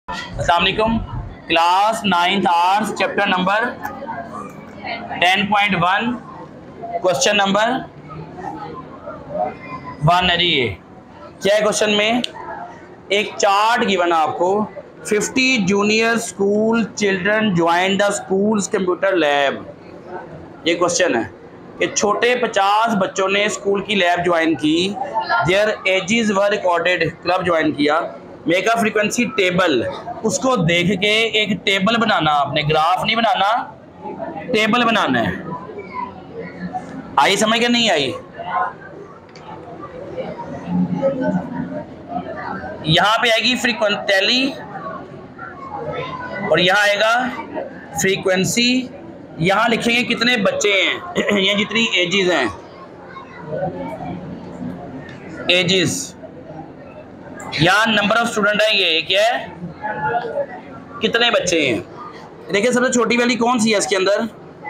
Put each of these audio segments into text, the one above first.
अस्सलाम वालेकुम। Class 9th arts chapter number 10.1 question number 1 है जी। ये क्या है क्वेश्चन में? एक चार्ट गिवन है आपको। 50 junior school children join the schools computer lab. ये क्वेश्चन है कि छोटे 50 बच्चों ने स्कूल की लैब ज्वाइन की। Their ages were recorded, club join किया। मेक अ फ्रीक्वेंसी टेबल, उसको देख के एक टेबल बनाना आपने, ग्राफ नहीं बनाना, टेबल बनाना है। आई समझ के नहीं आई? यहां पे आएगी फ्रीक्वेंटली और यहां आएगा फ्रीक्वेंसी। यहां लिखेंगे कितने बच्चे हैं ये जितनी एजेस हैं, एजेस। यहाँ नंबर ऑफ स्टूडेंट है, ये क्या है, कितने बच्चे हैं। देखिए सबसे छोटी वैल्यू कौन सी है इसके अंदर?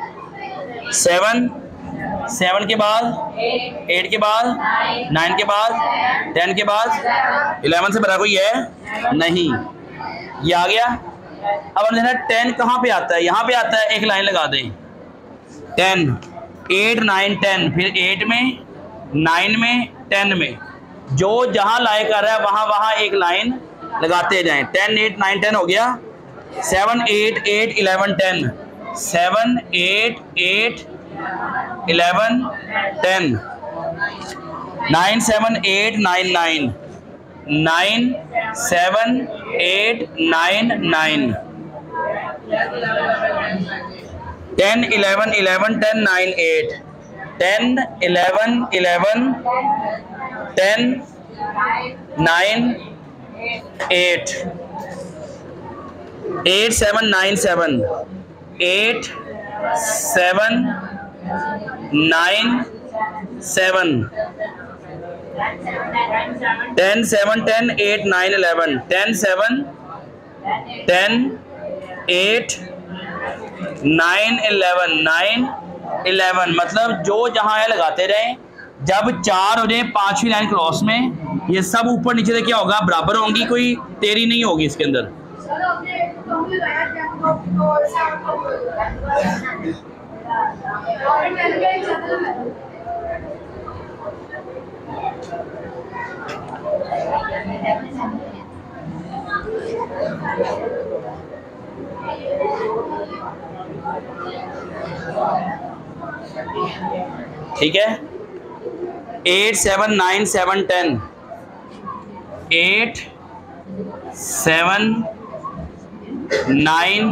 7 के बाद 8 के बाद 9 के बाद 10 के बाद 11 से बड़ा कोई है नहीं, ये आ गया। अब हम देखना 10 कहाँ पे आता है, यहाँ पे आता है, एक लाइन लगा दें 10, 8 9 10, फिर 8 में 9 में 10 में, जो जहां लाए कर रहा है वहां वहां एक लाइन लगाते जाएं। 10 8 9 10 हो गया। 7 8 8 11 10, 7 8 8 11 10, 9 7 8 9 9, 9 7 8 9 9, 10 11 11 10 9 8, 10 11 11 10 9 8, 8 7 9 7, 8 7 9 7, 10 7 10 8 9 11, 10 7 10 8 9 11, 9 11, मतलब जो जहां है लगाते रहें। जब 4 हो जाए 5वीं लाइन क्रॉस में, ये सब ऊपर नीचे से क्या होगा, बराबर होंगी, कोई तेरी नहीं होगी इसके अंदर। ठीक है। 8 7 9 7 10, 8 7 9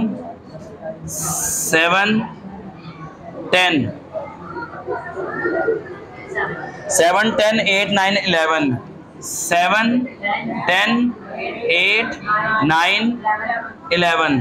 7 10, 7 10 8 9 11, 7 10 8 9 11।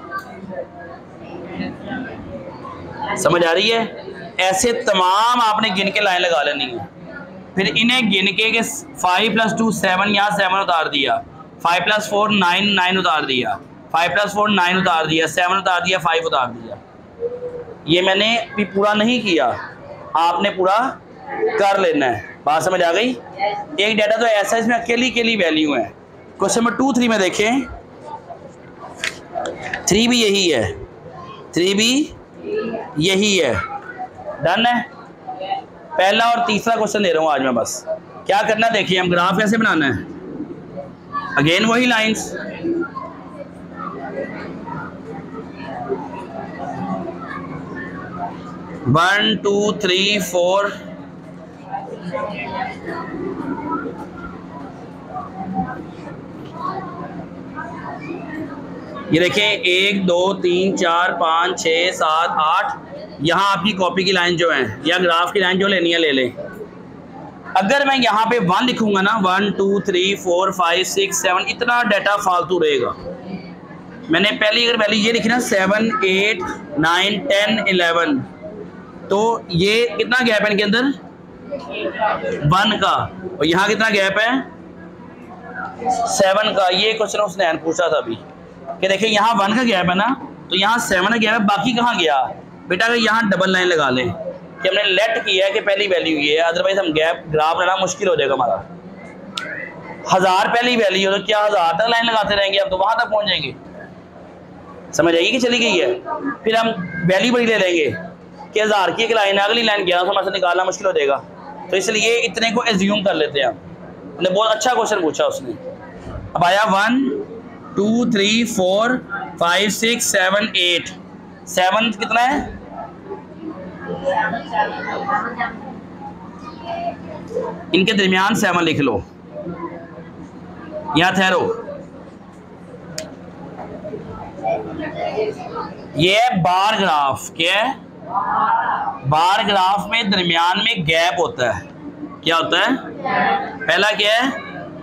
समझ आ रही है? ऐसे तमाम आपने गिन के लाइन लगा लेनी है। फिर इन्हें गिन के 5 + 2 7, यहाँ 7 उतार दिया, 5 + 4 9 9 उतार दिया, 5 + 4 9 उतार दिया, 7 उतार दिया, 5 उतार दिया। ये मैंने भी पूरा नहीं किया, आपने पूरा कर लेना है। बात समझ आ गई? एक डाटा तो ऐसा, इसमें अकेली वैल्यू है। क्वेश्चन नंबर 2 3 में देखें, 3 भी यही है, 3 भी यही है। डन है। पहला और तीसरा क्वेश्चन दे रहा हूं आज मैं। बस क्या करना देखिए, हम ग्राफ कैसे बनाना है। अगेन वही lines, one two three four, ये देखें 1 2 3 4 5 6 7 8। यहाँ आपकी कॉपी की लाइन जो है या ग्राफ की लाइन जो लेनी है ले लें। अगर मैं यहाँ पे 1 लिखूंगा ना, 1 2 3 4 5 6 7, इतना डाटा फालतू रहेगा। मैंने पहली अगर वैल्यू ये लिखी ना 7 8 9 10 11, तो ये कितना गैप है इनके अंदर? 1 का। और यहाँ कितना गैप है? 7 का। ये क्वेश्चन उसने पूछा था अभी कि देखिए यहाँ 1 का गैप है ना, तो यहाँ 7 का गैप है, बाकी कहाँ गया बेटा? अगर यहाँ डबल लाइन लगा लें कि हमने लेट किया है कि पहली वैल्यू ये है, अदरवाइज हम गैप ग्राफ लेना मुश्किल हो जाएगा हमारा। 1000 पहली वैल्यू हो तो क्या 1000 तक लाइन लगाते रहेंगे, अब तो वहां तक पहुंच जाएंगे। समझ आएगी कि चली गई है। फिर हम वैल्यू बड़ी ले लेंगे कि 1000 की एक लाइन है, अगली लाइन 1100 में से निकालना मुश्किल हो जाएगा, तो इसलिए इतने को एज्यूम कर लेते हैं। हमने बहुत अच्छा क्वेश्चन पूछा उसने। अब आया 1 2 3 4 5 6 7 8, 7 कितना है? इनके दरमियान 7 लिख लो। यहां ठहरो, ये है बार ग्राफ। क्या है? बार ग्राफ में दरमियान में गैप होता है। क्या होता है? पहला क्या है?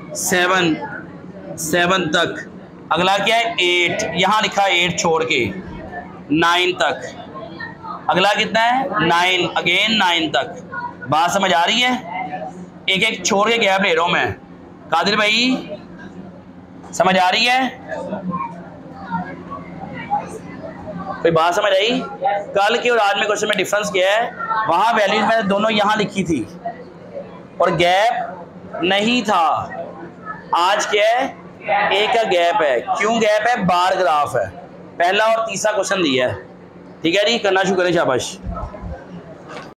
7 तक। अगला क्या है? 8, यहां लिखा 8 छोड़ के 9 तक। अगला कितना है? 9, अगेन 9 तक। बात समझ आ रही है? एक एक छोड़ के गैप ले रहा हूं मैं। कादिर भाई समझ आ रही है? कोई बात समझ आई? कल के और आज में क्वेश्चन में डिफरेंस क्या है? वहां वैल्यूज मैंने दोनों यहां लिखी थी और गैप नहीं था। आज क्या है? एक का गैप है। क्यों गैप है? बार ग्राफ है। पहला और तीसरा क्वेश्चन दिया है। ठीक है जी, करना शुरू करें, शाबाश।